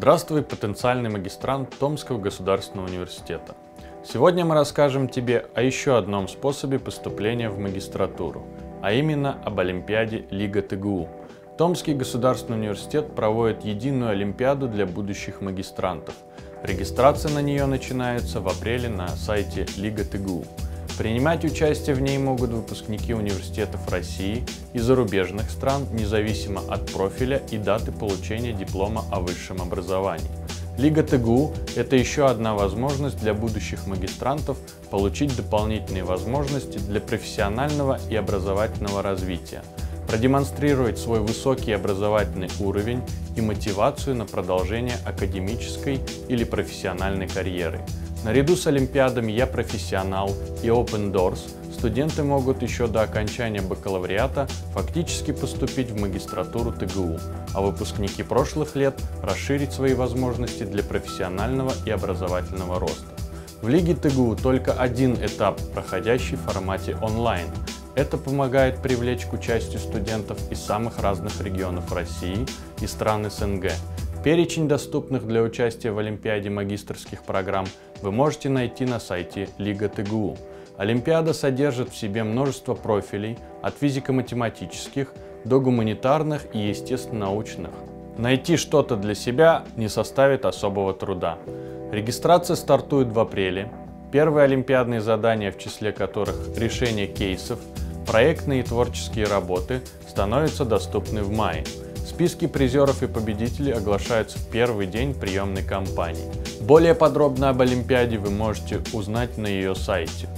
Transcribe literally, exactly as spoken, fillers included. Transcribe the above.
Здравствуй, потенциальный магистрант Томского государственного университета. Сегодня мы расскажем тебе о еще одном способе поступления в магистратуру, а именно об Олимпиаде Лига ТГУ. Томский государственный университет проводит единую Олимпиаду для будущих магистрантов. Регистрация на нее начинается в апреле на сайте Лига ТГУ. Принимать участие в ней могут выпускники университетов России и зарубежных стран, независимо от профиля и даты получения диплома о высшем образовании. Лига ТГУ – это еще одна возможность для будущих магистрантов получить дополнительные возможности для профессионального и образовательного развития, продемонстрировать свой высокий образовательный уровень и мотивацию на продолжение академической или профессиональной карьеры. Наряду с олимпиадами «Я профессионал» и Open Doors студенты могут еще до окончания бакалавриата фактически поступить в магистратуру ТГУ, а выпускники прошлых лет расширить свои возможности для профессионального и образовательного роста. В Лиге ТГУ только один этап, проходящий в формате онлайн. Это помогает привлечь к участию студентов из самых разных регионов России и стран СНГ. Перечень доступных для участия в Олимпиаде магистерских программ вы можете найти на сайте Лига ТГУ. Олимпиада содержит в себе множество профилей, от физико-математических до гуманитарных и естественно-научных. Найти что-то для себя не составит особого труда. Регистрация стартует в апреле. Первые олимпиадные задания, в числе которых решение кейсов, проектные и творческие работы, становятся доступны в мае. Списки призеров и победителей оглашаются в первый день приемной кампании. Более подробно об Олимпиаде вы можете узнать на ее сайте.